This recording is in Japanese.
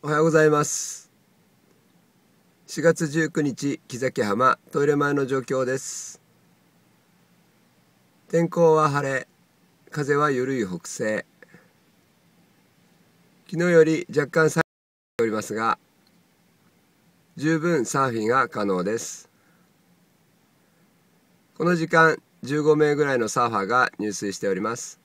おはようございます。4月19日、木崎浜トイレ前の状況です。天候は晴れ、風は緩い北西。昨日より若干下がっておりますが、十分サーフィンが可能です。この時間、15名ぐらいのサーファーが入水しております。